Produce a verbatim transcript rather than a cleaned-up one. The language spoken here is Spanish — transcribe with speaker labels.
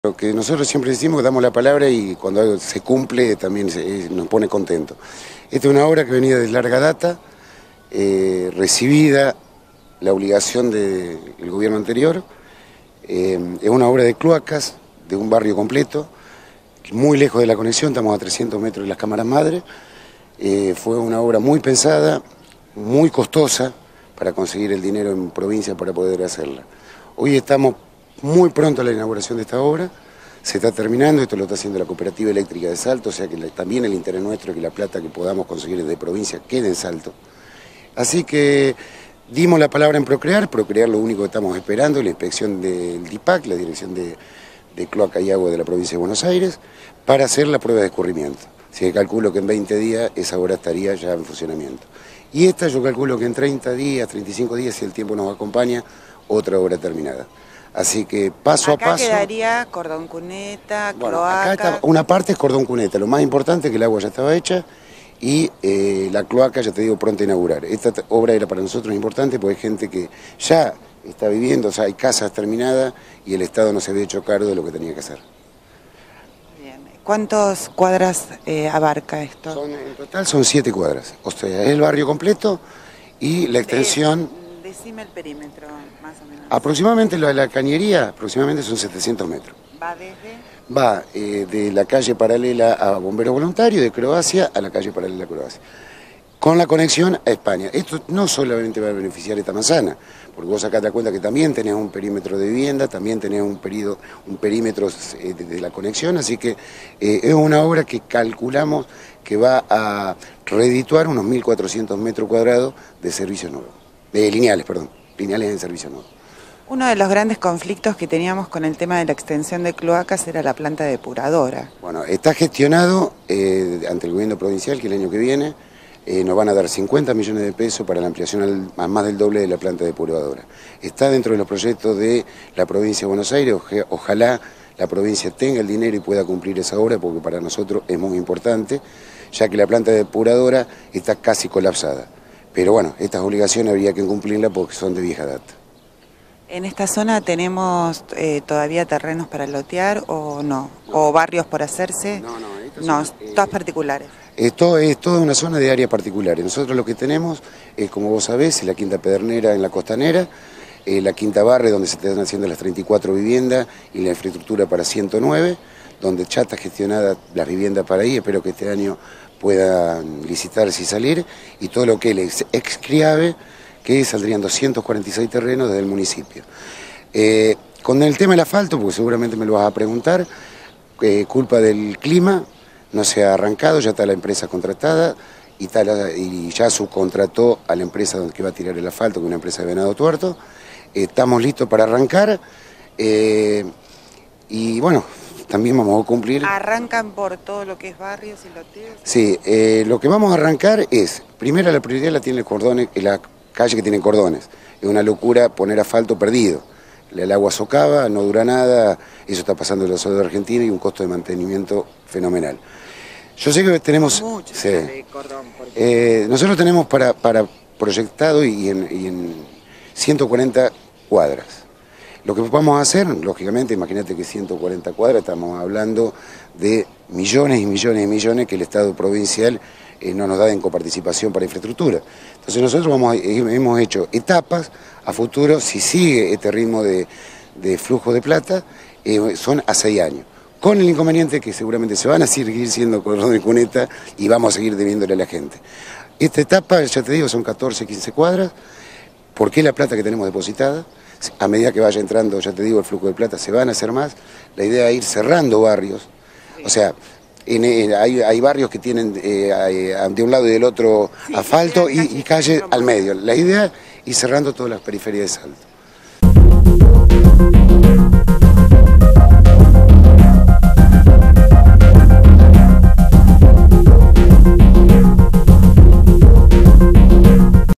Speaker 1: Lo que nosotros siempre decimos que damos la palabra y cuando algo se cumple también se, nos pone contento. Esta es una obra que venía de larga data, eh, recibida la obligación del gobierno anterior, eh, es una obra de cloacas de un barrio completo, muy lejos de la conexión, estamos a trescientos metros de las cámaras madres, eh, fue una obra muy pensada, muy costosa para conseguir el dinero en provincia para poder hacerla. Hoy estamos muy pronto a la inauguración de esta obra, se está terminando, esto lo está haciendo la Cooperativa Eléctrica de Salto, o sea que también el interés nuestro es que la plata que podamos conseguir de provincia quede en Salto. Así que dimos la palabra en Procrear, Procrear lo único que estamos esperando es la inspección del D I P A C, la Dirección de, de Cloaca y Agua de la Provincia de Buenos Aires, para hacer la prueba de escurrimiento. Así que calculo que en veinte días esa obra estaría ya en funcionamiento. Y esta yo calculo que en treinta días, treinta y cinco días, si el tiempo nos acompaña, otra obra terminada. Así que paso
Speaker 2: acá
Speaker 1: a paso...
Speaker 2: Acá quedaría cordón cuneta,
Speaker 1: bueno,
Speaker 2: cloaca...
Speaker 1: acá está, una parte es cordón cuneta, lo más importante es que el agua ya estaba hecha y eh, la cloaca, ya te digo, pronta a inaugurar. Esta obra era para nosotros importante porque hay gente que ya está viviendo, o sea, hay casas terminadas y el Estado no se había hecho cargo de lo que tenía que hacer.
Speaker 2: Bien. ¿Cuántas cuadras eh, abarca esto?
Speaker 1: Son, en total son siete cuadras, o sea, es el barrio completo y la extensión...
Speaker 2: De, decime el perímetro, más o menos.
Speaker 1: Aproximadamente la, la cañería, aproximadamente son setecientos metros.
Speaker 2: ¿Va desde...?
Speaker 1: Va eh, de la calle paralela a Bomberos Voluntarios de Croacia a la calle paralela a Croacia, con la conexión a España. Esto no solamente va a beneficiar esta manzana, porque vos acá te das cuenta que también tenés un perímetro de vivienda, también tenés un, perido, un perímetro eh, de, de la conexión, así que eh, es una obra que calculamos que va a redituar unos mil cuatrocientos metros cuadrados de servicios nuevos, de lineales, perdón, lineales en servicio nuevo.
Speaker 2: Uno de los grandes conflictos que teníamos con el tema de la extensión de cloacas era la planta depuradora.
Speaker 1: Bueno, está gestionado eh, ante el gobierno provincial que el año que viene eh, nos van a dar cincuenta millones de pesos para la ampliación al, a más del doble de la planta depuradora. Está dentro de los proyectos de la provincia de Buenos Aires, ojalá la provincia tenga el dinero y pueda cumplir esa obra porque para nosotros es muy importante, ya que la planta depuradora está casi colapsada. Pero bueno, estas obligaciones habría que cumplirlas porque son de vieja data.
Speaker 2: ¿En esta zona tenemos eh, todavía terrenos para lotear o no? no? ¿O barrios por hacerse?
Speaker 1: No, no,
Speaker 2: no,
Speaker 1: zona,
Speaker 2: todas
Speaker 1: eh,
Speaker 2: particulares.
Speaker 1: Esto es toda una zona de áreas particulares. Nosotros lo que tenemos es, como vos sabés, la Quinta Pedernera en la Costanera, eh, la Quinta Barre, donde se están haciendo las treinta y cuatro viviendas y la infraestructura para ciento nueve, donde ya está gestionada las viviendas para ahí, espero que este año puedan licitarse y salir, y todo lo que es Excriave, que saldrían doscientos cuarenta y seis terrenos desde el municipio. Eh, con el tema del asfalto, porque seguramente me lo vas a preguntar, eh, culpa del clima, no se ha arrancado, ya está la empresa contratada y, está la, y ya subcontrató a la empresa que va a tirar el asfalto, que es una empresa de Venado Tuerto. Eh, estamos listos para arrancar eh, y bueno, también vamos a cumplir...
Speaker 2: ¿Arrancan por todo lo que es barrios y loteos?
Speaker 1: Sí, eh, lo que vamos a arrancar es, primero la prioridad la tiene el cordón, la calle que tiene cordones. Es una locura poner asfalto perdido. El agua socava, no dura nada, eso está pasando en la zona de Argentina y un costo de mantenimiento fenomenal. Yo sé que tenemos...
Speaker 2: Mucho
Speaker 1: sí,
Speaker 2: de cordón. Porque...
Speaker 1: eh, nosotros tenemos para, para proyectado y en, y en ciento cuarenta cuadras. Lo que vamos a hacer, lógicamente, imagínate que ciento cuarenta cuadras, estamos hablando de millones y millones y millones que el Estado provincial eh, no nos da en coparticipación para infraestructura. Entonces nosotros vamos a, hemos hecho etapas a futuro, si sigue este ritmo de, de flujo de plata, eh, son a seis años. Con el inconveniente que seguramente se van a seguir siendo cordón de cuneta y vamos a seguir debiéndole a la gente. Esta etapa, ya te digo, son catorce, quince cuadras. ¿Por qué la plata que tenemos depositada? A medida que vaya entrando, ya te digo, el flujo de plata se van a hacer más. La idea es ir cerrando barrios. O sea, en, en, hay, hay barrios que tienen eh, hay, de un lado y del otro sí, asfalto y, y calle al medio. La idea es ir cerrando todas las periferias de Salto.